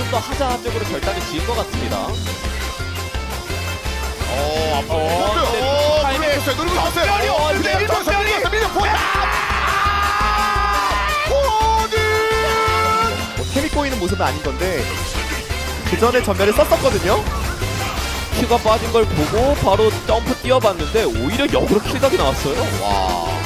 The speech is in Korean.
더 하자 쪽으로 결단이 지은 것 같습니다. 타이밍 했어요. 누르고 있었어요. 근데 일본전이 템이 꼬이는 모습은 아닌 건데 그 전에 전멸을 썼었거든요. 큐가 빠진 걸 보고 바로 점프 뛰어봤는데 오히려 역으로 킬각이 나왔어요. 와.